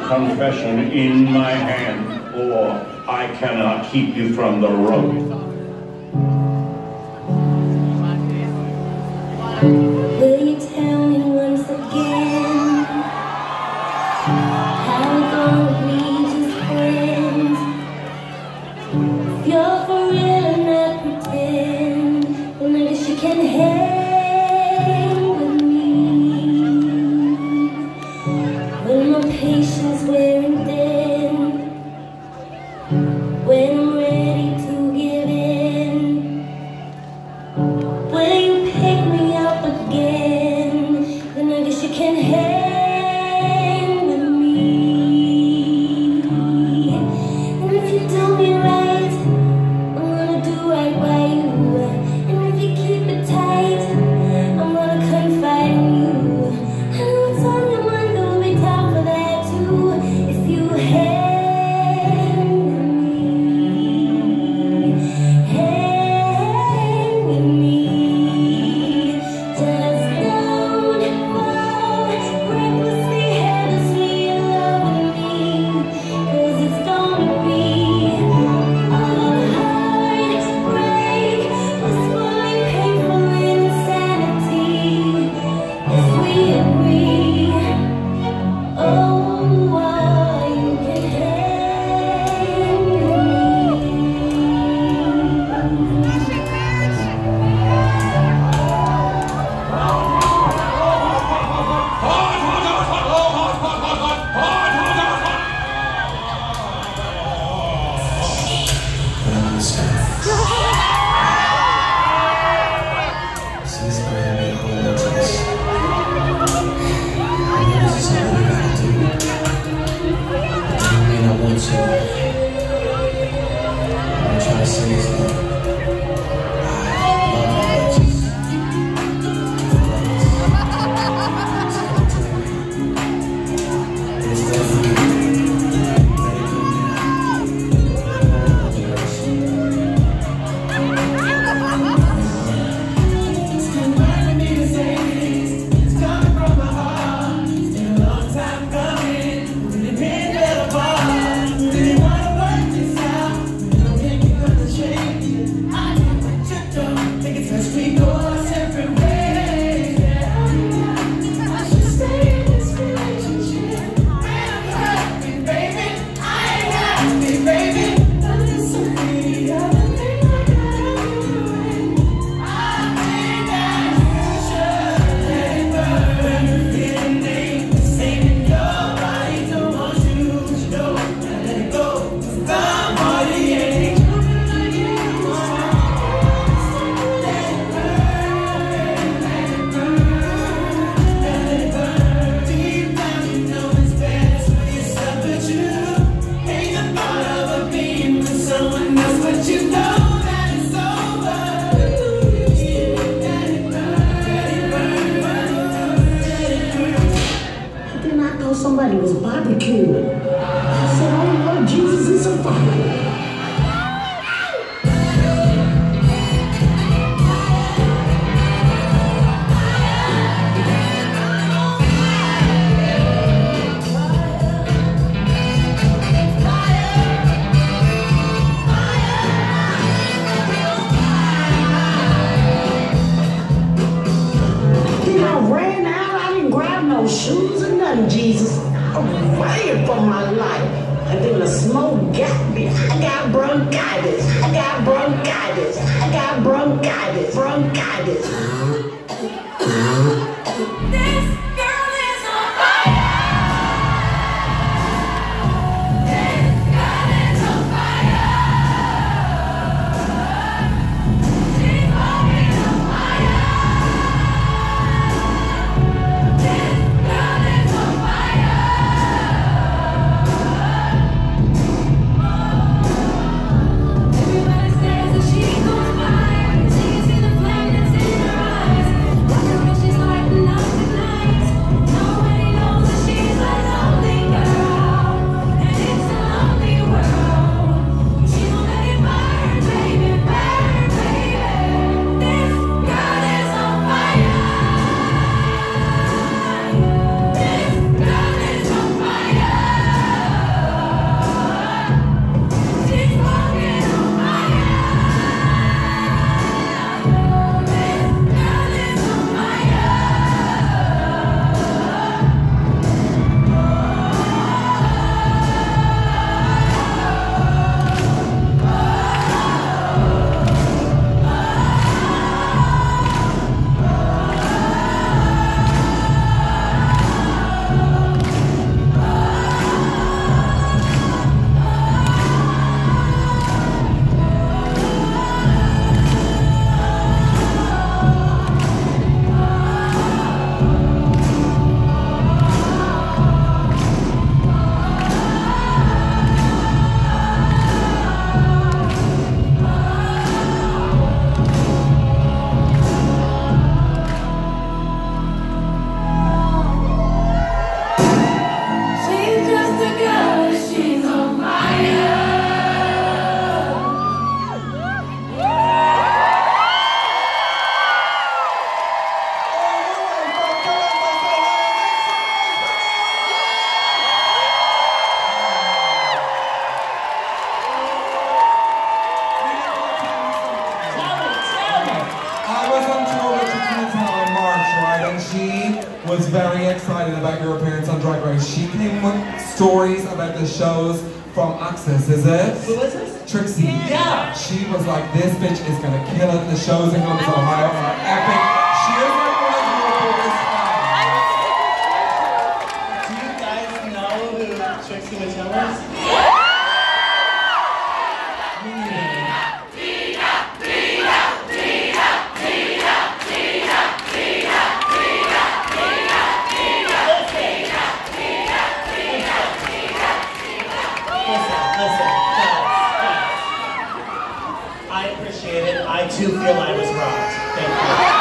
confession in my hand, or I cannot keep you from the road. Will you tell me once again how we're gonna be just friends? If you're for real and not pretend, then I guess you can hang with me. When my patience wearing thin, when I'm ready to give in, will you pick me up again? Then I guess you can hang with me. And if you do me right, I'm gonna do right by you. And if you keep it tight, I'm gonna confide in you. I know it's on your mind, but we'll be down for that too. If you hang with me, hang with me. Just don't fall recklessly, headlessly in love with me. 'Cause it's gonna be all heartbreak, blissfully painful insanity. If we agree, oh, you can hang with me. Somebody was barbecued. I said, oh Lord Jesus, it's a fire. Then I ran out, I didn't grab no shoes or nothing, Jesus. I ran for my life. And then the smoke got me. I got bronchitis. I got bronchitis. I got bronchitis. Bronchitis. This girl is on fire. This girl is on fire. She's walking on fire. This girl is on fire. Everybody says that she's on fire. She can see the flame that's in her eyes. Wonder if she's lighting up tonight. was very excited about your appearance on Drag Race. She came with stories about the shows from Access, is it? Who is this? Trixie. Yeah. She was like, this bitch is gonna kill it. The shows in Columbus, Ohio are epic. She is like one of your biggest fans. Do you guys know who Trixie Mattel is? Listen, guys. I appreciate it. I too feel I was robbed. Thank you.